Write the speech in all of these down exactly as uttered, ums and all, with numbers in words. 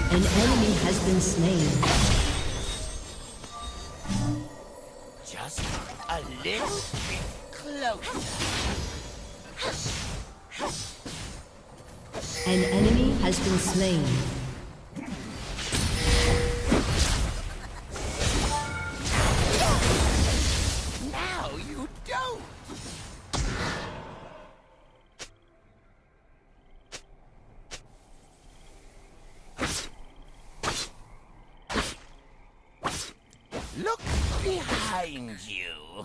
An enemy has been slain. Just a little bit closer. An enemy has been slain. Now you don't. Look behind you.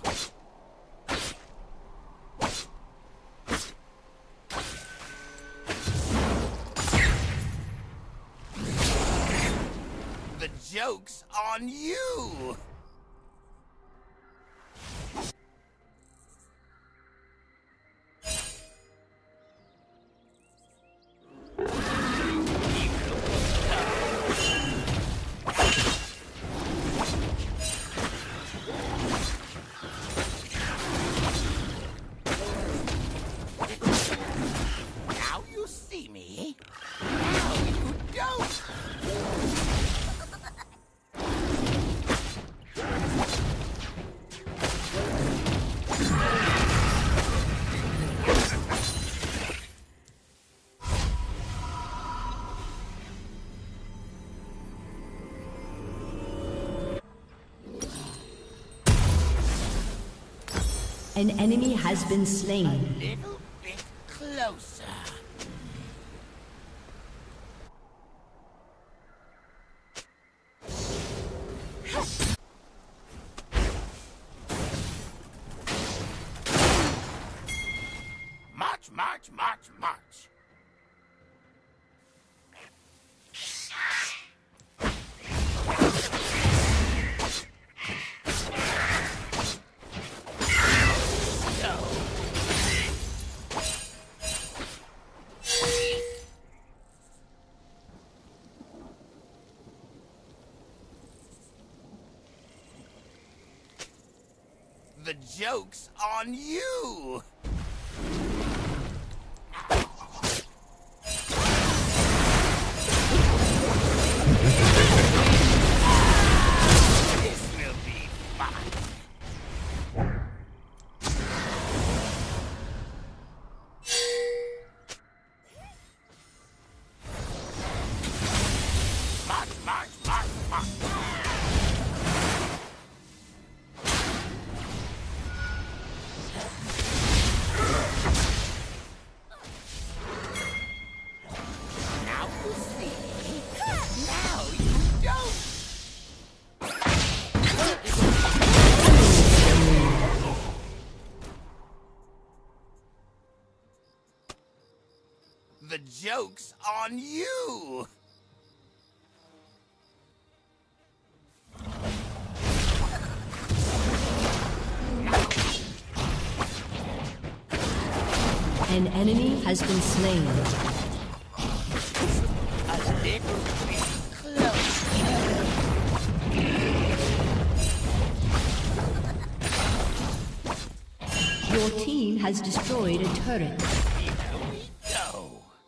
The joke's on you. Now you see me. Now you don't. An enemy has been slain. A little bit closer. March, march, march, march. The joke's on you! This will be fun. March, march, march, march. Now you see. Now you don't. The joke's on you. An enemy has been slain. A little bit closer. Your team has destroyed a turret. Here we go.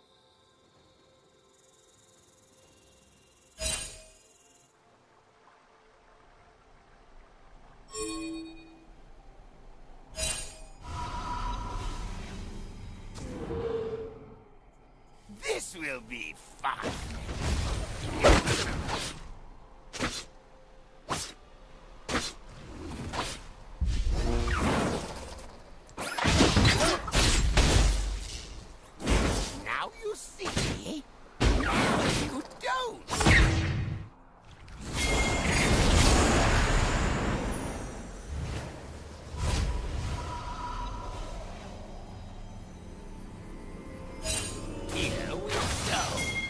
This will be fun. Now you see. Now you don't. Here we go.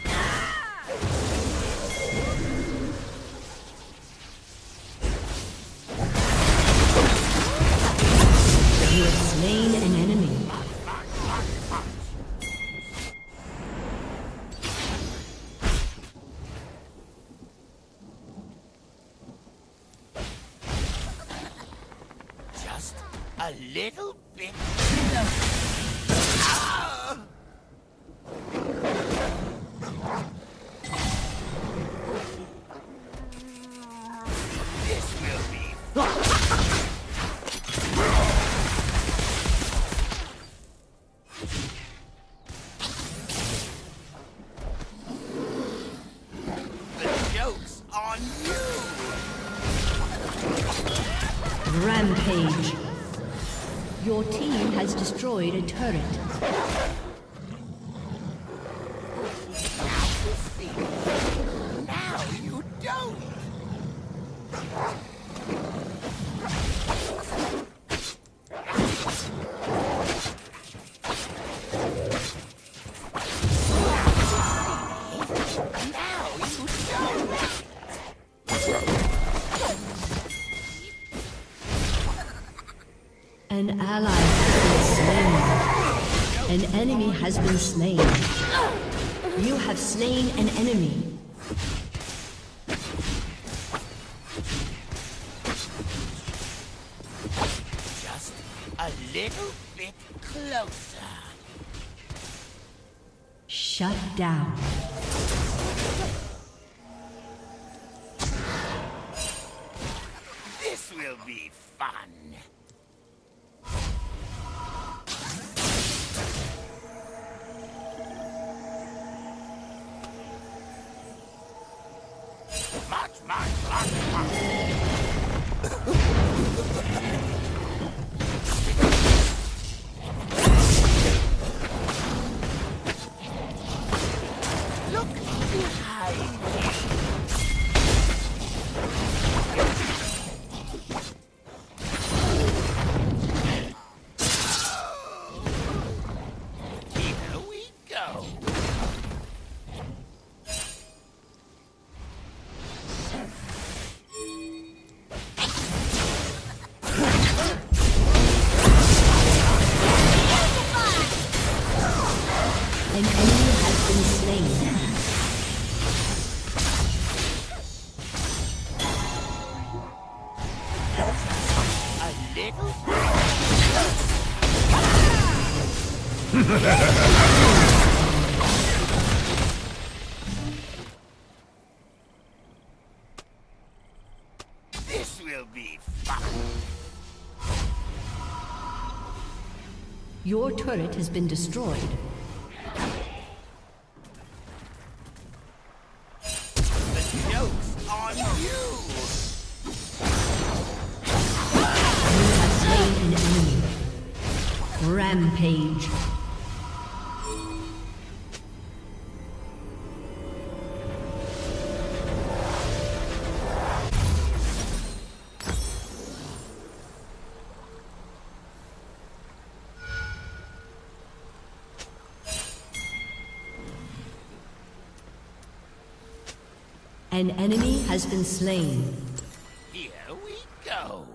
You have slain an enemy. Just a little bit closer. Ah! Rampage. Your team has destroyed a turret. Now you don't. Now you don't. An ally has been slain. An enemy has been slain. You have slain an enemy. Just a little bit closer. Shut down. This will be fun. Much, much, much, much. Look behind you. Here we go. An enemy has been slain. A little. This will be fun. Your turret has been destroyed. The joke's on you. You have slain an enemy. Rampage. An enemy has been slain. Here we go.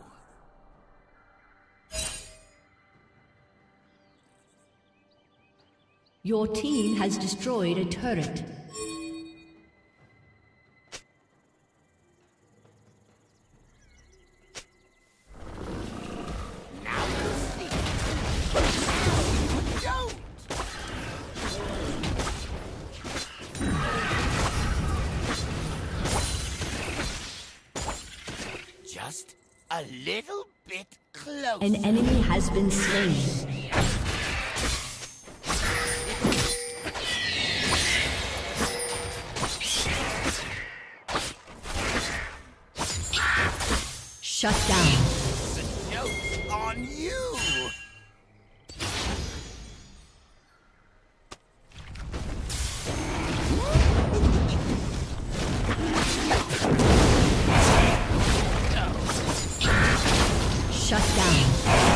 Your team has destroyed a turret. Now you see. Now you don't. Just a little bit closer. An enemy has been slain. Shut down. The joke's on you. Shut down.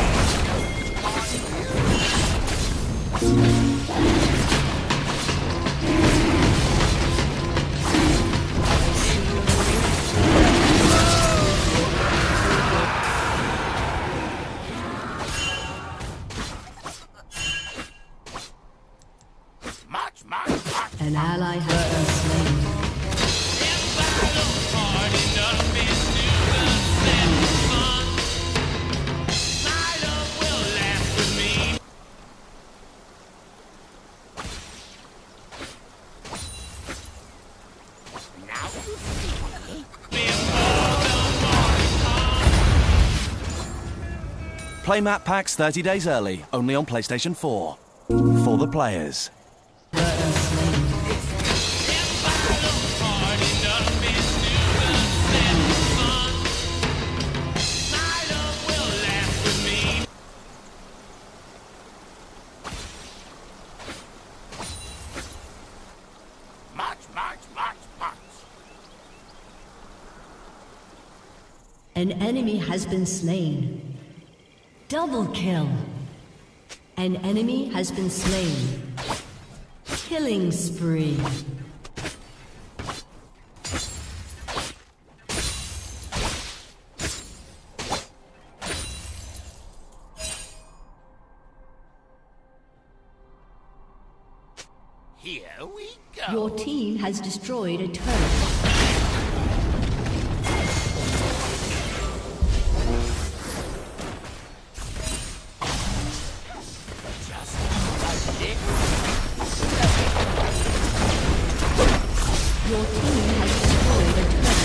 Much, much, much. An ally has been slain. Now you see. Play map packs thirty days early, only on PlayStation four. For the players. march, march, march. An enemy has been slain. Double kill. An enemy has been slain. Killing spree. Here we go. Your team has destroyed a turret. Your team has destroyed a turret.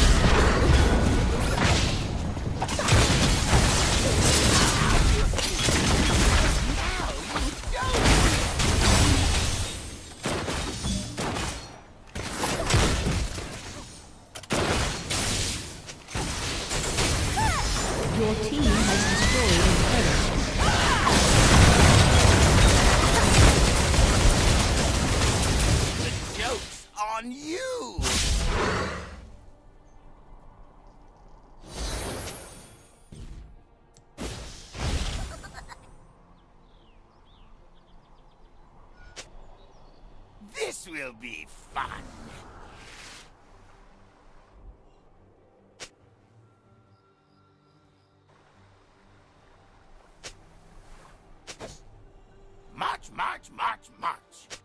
Your team has destroyed a turret. The joke's on you! This will be fun. March, march, march, march.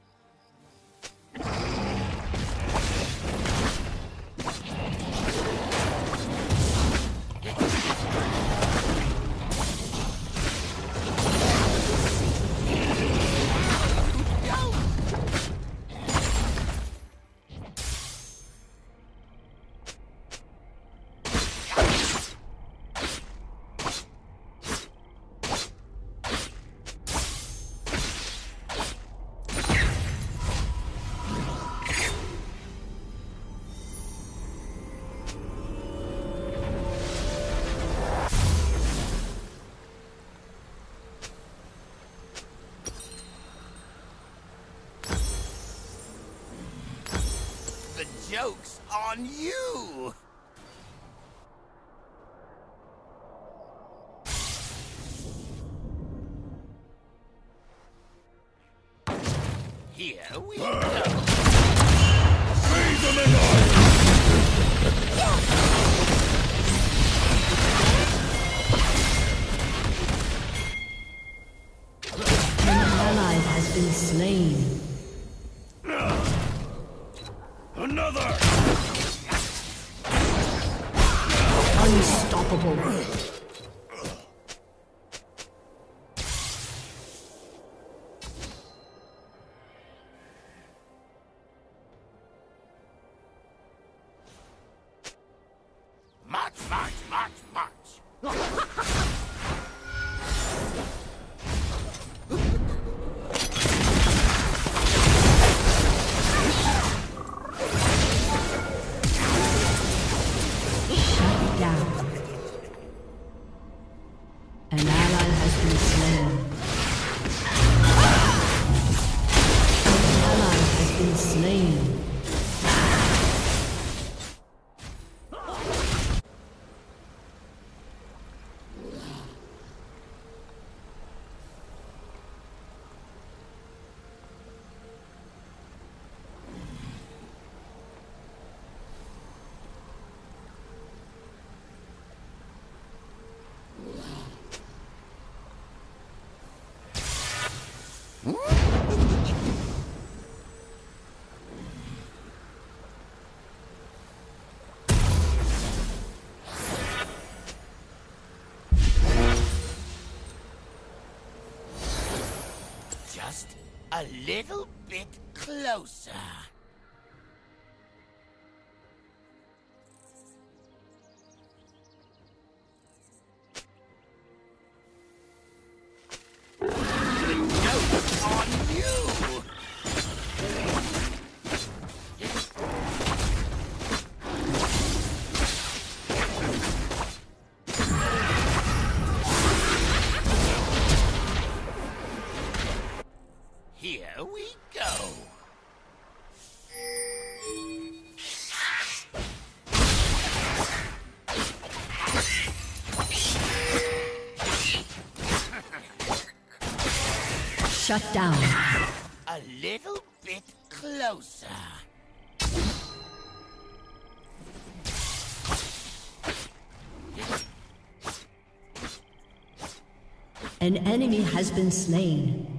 The joke's on you! Here we go. An ally has been slain. Another! Unstoppable. March, march, march, march. Shut down. An ally has been slain. An ally has been slain. Just a little bit closer. The joke's on you! Here we go. Shut down. A little bit closer. An enemy has been slain.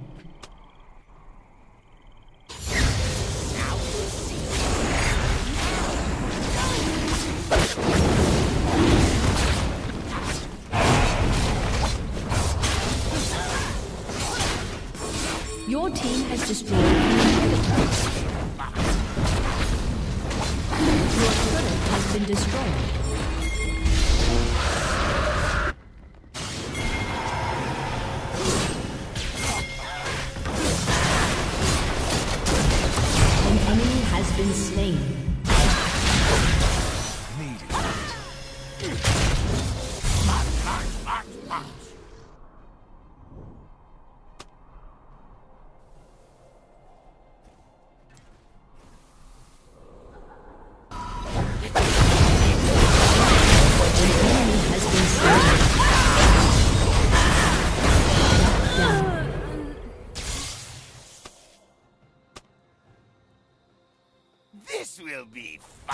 Your team has destroyed an inhibitor. Your turret has been destroyed. An enemy has been slain. This will be fun.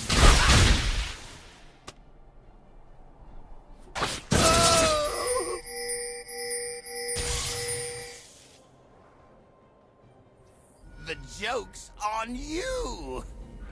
The joke's on you.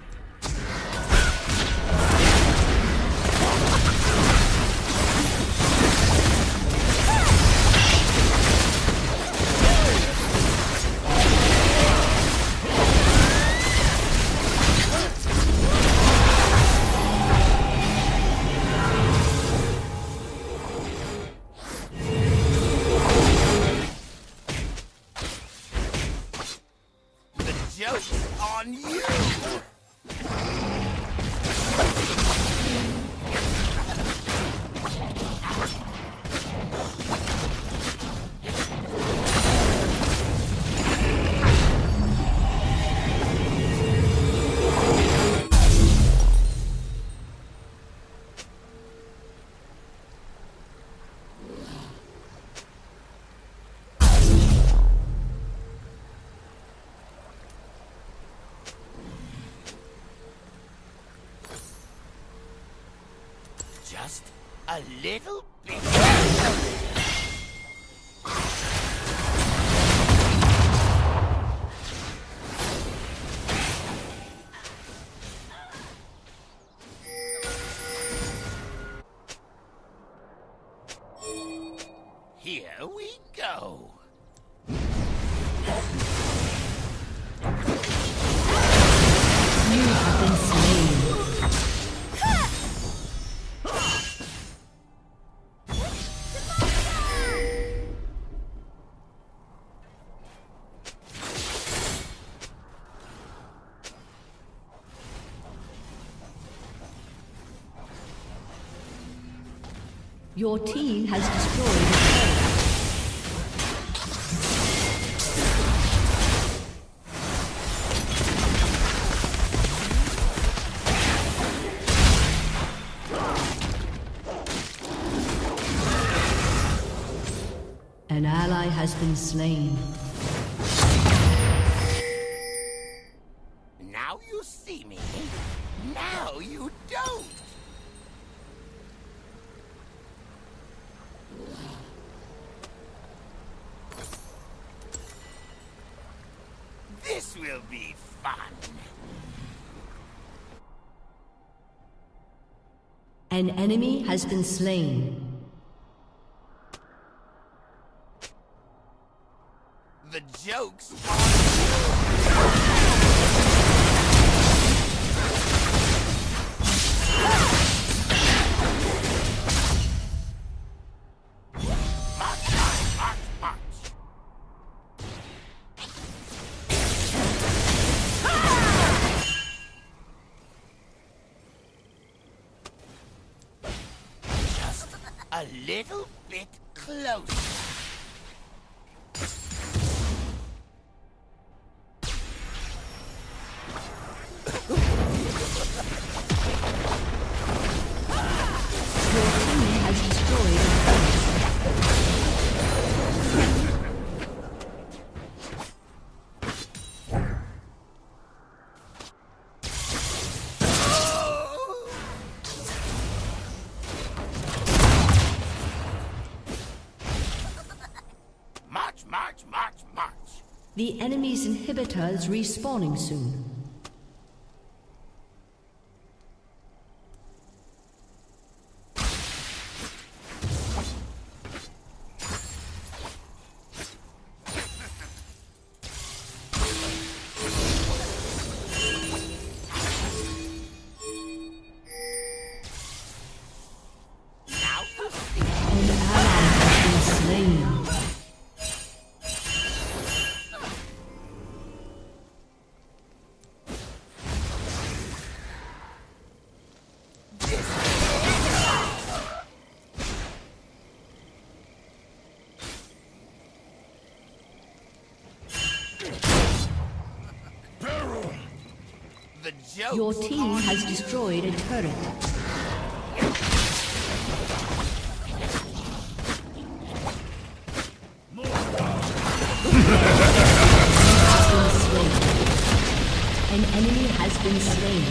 Joke's on you! Just a little bit. Here we go. You have been slain. Your team has destroyed a turret. An ally has been slain. Now you see me. Now you don't. This will be fun. An enemy has been slain. The joke's on a little bit closer. The enemy's inhibitor is respawning soon. Your team has destroyed a turret. An enemy has been slain.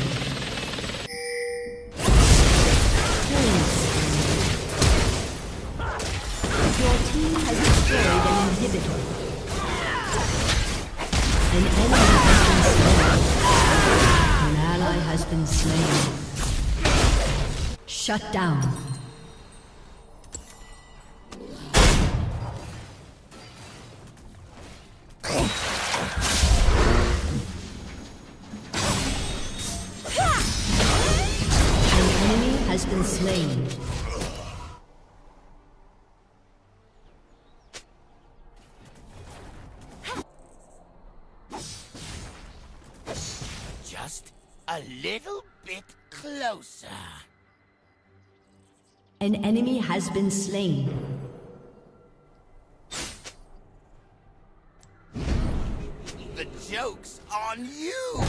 Your team has destroyed an inhibitor. An enemy has been slain. An ally has been slain. Shut down. Has been slain. Just a little bit closer. An enemy has been slain. The joke's on you!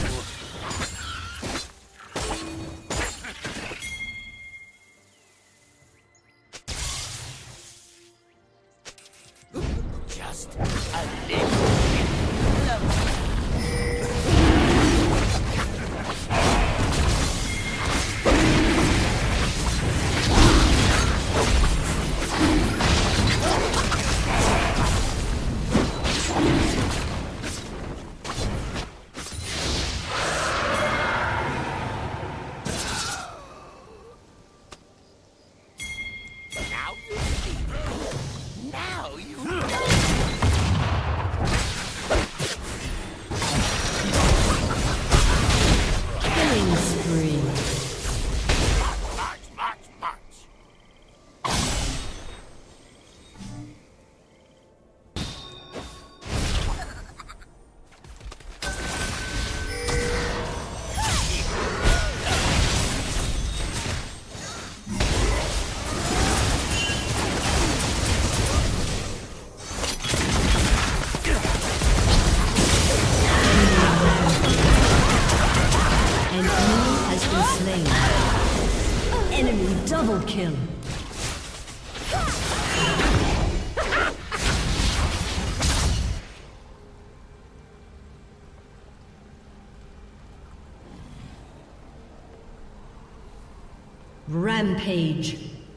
Just a little bit closer. Now you see. Now you know. Killing spree. March, march, march. An enemy has been slain. Enemy double kill. Rampage.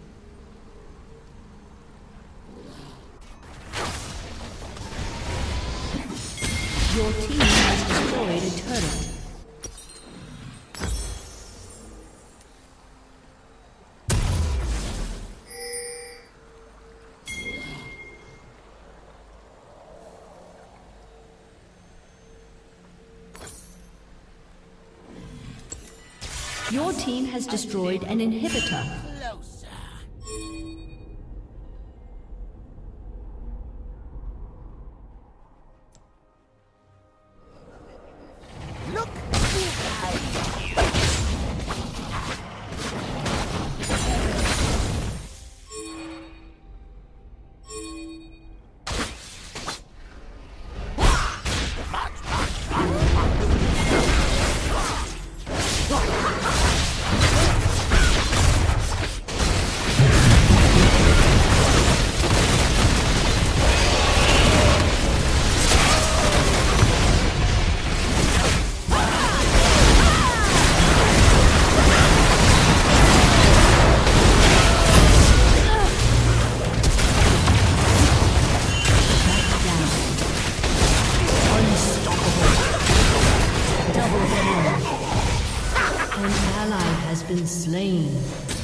Your team has destroyed a turret. Your team has destroyed an inhibitor. Closer. Look behind you. March, march, march. has been slain.